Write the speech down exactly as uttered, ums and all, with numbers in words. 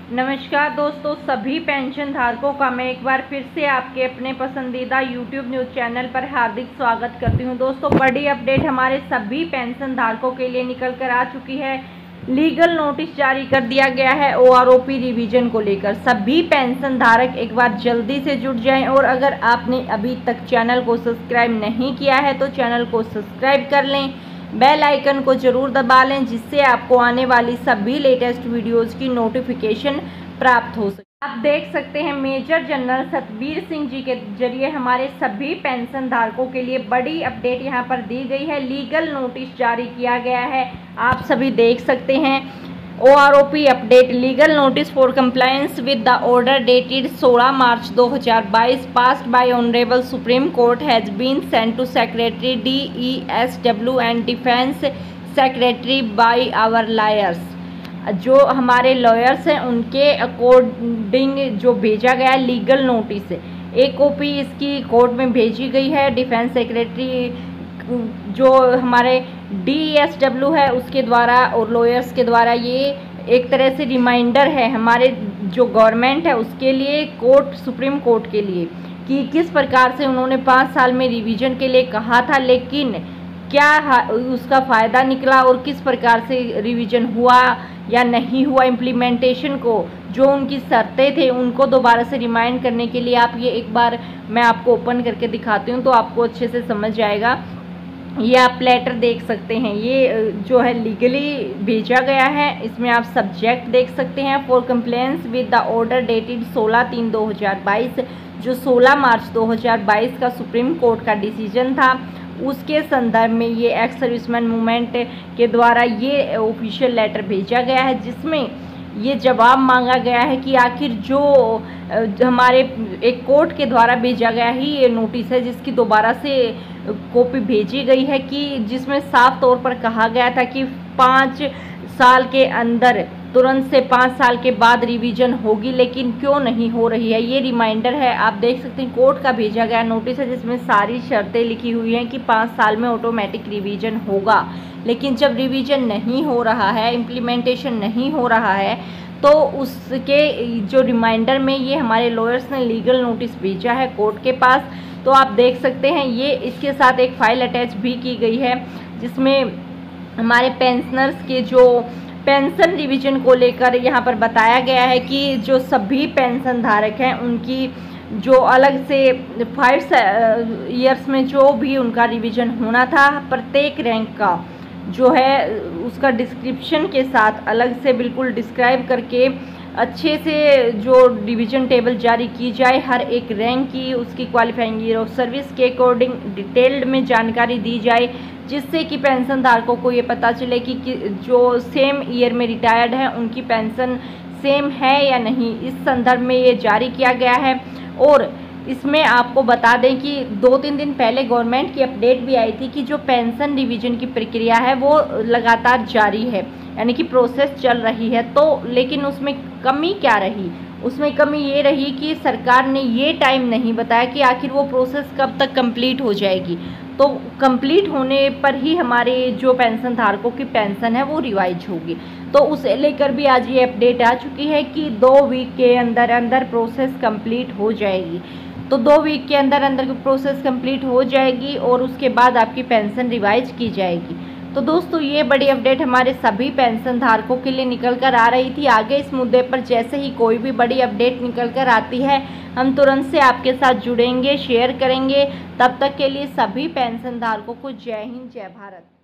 नमस्कार दोस्तों, सभी पेंशन धारकों का मैं एक बार फिर से आपके अपने पसंदीदा यूट्यूब न्यूज़ चैनल पर हार्दिक स्वागत करती हूं। दोस्तों, बड़ी अपडेट हमारे सभी पेंशन धारकों के लिए निकल कर आ चुकी है। लीगल नोटिस जारी कर दिया गया है ओआरओपी रिवीजन को लेकर। सभी पेंशन धारक एक बार जल्दी से जुट जाएं और अगर आपने अभी तक चैनल को सब्सक्राइब नहीं किया है तो चैनल को सब्सक्राइब कर लें, बेल आइकन को जरूर दबा लें जिससे आपको आने वाली सभी लेटेस्ट वीडियोस की नोटिफिकेशन प्राप्त हो सके। आप देख सकते हैं मेजर जनरल सतबीर सिंह जी के जरिए हमारे सभी पेंशन धारकों के लिए बड़ी अपडेट यहां पर दी गई है। लीगल नोटिस जारी किया गया है, आप सभी देख सकते हैं। OROP update, legal notice for compliance with the order dated सोलह मार्च दो हज़ार बाईस passed by honourable supreme court has been sent to secretary DESW and defence secretary by our lawyers. जो हमारे लॉयर्स हैं उनके अकॉर्डिंग जो भेजा गया लीगल नोटिस, एक कॉपी इसकी कोर्ट में भेजी गई है। डिफेंस सेक्रेटरी जो हमारे डीईएसडब्ल्यू है उसके द्वारा और लॉयर्स के द्वारा ये एक तरह से रिमाइंडर है हमारे जो गवर्नमेंट है उसके लिए, कोर्ट सुप्रीम कोर्ट के लिए, कि किस प्रकार से उन्होंने पाँच साल में रिवीजन के लिए कहा था लेकिन क्या उसका फ़ायदा निकला और किस प्रकार से रिवीजन हुआ या नहीं हुआ। इम्प्लीमेंटेशन को जो उनकी शर्तें थे उनको दोबारा से रिमाइंड करने के लिए आप ये एक बार मैं आपको ओपन करके दिखाती हूँ तो आपको अच्छे से समझ जाएगा। ये आप लेटर देख सकते हैं, ये जो है लीगली भेजा गया है। इसमें आप सब्जेक्ट देख सकते हैं, for complaints with the order dated सोलह तीन दो हज़ार बाईस, जो सोलह मार्च दो हज़ार बाईस का सुप्रीम कोर्ट का डिसीजन था उसके संदर्भ में ये एक्स सर्विसमैन मूवमेंट के द्वारा ये ऑफिशियल लेटर भेजा गया है जिसमें ये जवाब मांगा गया है कि आखिर जो हमारे एक कोर्ट के द्वारा भेजा गया ही ये नोटिस है जिसकी दोबारा से कॉपी भेजी गई है, कि जिसमें साफ तौर पर कहा गया था कि पाँच साल के अंदर तुरंत से पाँच साल के बाद रिवीजन होगी लेकिन क्यों नहीं हो रही है। ये रिमाइंडर है, आप देख सकते हैं कोर्ट का भेजा गया नोटिस है जिसमें सारी शर्तें लिखी हुई हैं कि पाँच साल में ऑटोमेटिक रिवीजन होगा। लेकिन जब रिवीजन नहीं हो रहा है, इम्प्लीमेंटेशन नहीं हो रहा है, तो उसके जो रिमाइंडर में ये हमारे लॉयर्स ने लीगल नोटिस भेजा है कोर्ट के पास। तो आप देख सकते हैं ये इसके साथ एक फ़ाइल अटैच भी की गई है जिसमें हमारे पेंशनर्स के जो पेंशन रिवीजन को लेकर यहाँ पर बताया गया है कि जो सभी पेंशन धारक हैं उनकी जो अलग से फाइव ईयर्स में जो भी उनका रिवीजन होना था, प्रत्येक रैंक का जो है उसका डिस्क्रिप्शन के साथ अलग से बिल्कुल डिस्क्राइब करके अच्छे से जो डिवीजन टेबल जारी की जाए, हर एक रैंक की उसकी क्वालिफाइंग ईयर ऑफ सर्विस के अकॉर्डिंग डिटेल्ड में जानकारी दी जाए जिससे कि पेंशन धारकों को ये पता चले कि, कि जो सेम ईयर में रिटायर्ड हैं उनकी पेंशन सेम है या नहीं। इस संदर्भ में ये जारी किया गया है। और इसमें आपको बता दें कि दो तीन दिन पहले गवर्नमेंट की अपडेट भी आई थी कि जो पेंशन रिवीजन की प्रक्रिया है वो लगातार जारी है, यानी कि प्रोसेस चल रही है। तो लेकिन उसमें कमी क्या रही? उसमें कमी ये रही कि सरकार ने ये टाइम नहीं बताया कि आखिर वो प्रोसेस कब तक कंप्लीट हो जाएगी। तो कंप्लीट होने पर ही हमारे जो पेंशन धारकों की पेंशन है वो रिवाइज होगी। तो उसे लेकर भी आज ये अपडेट आ चुकी है कि दो वीक के अंदर अंदर प्रोसेस कंप्लीट हो जाएगी। तो दो वीक के अंदर अंदर प्रोसेस कंप्लीट हो जाएगी और उसके बाद आपकी पेंशन रिवाइज की जाएगी। तो दोस्तों, ये बड़ी अपडेट हमारे सभी पेंशन धारकों के लिए निकल कर आ रही थी। आगे इस मुद्दे पर जैसे ही कोई भी बड़ी अपडेट निकल कर आती है हम तुरंत से आपके साथ जुड़ेंगे, शेयर करेंगे। तब तक के लिए सभी पेंशन धारकों को जय हिंद, जय भारत।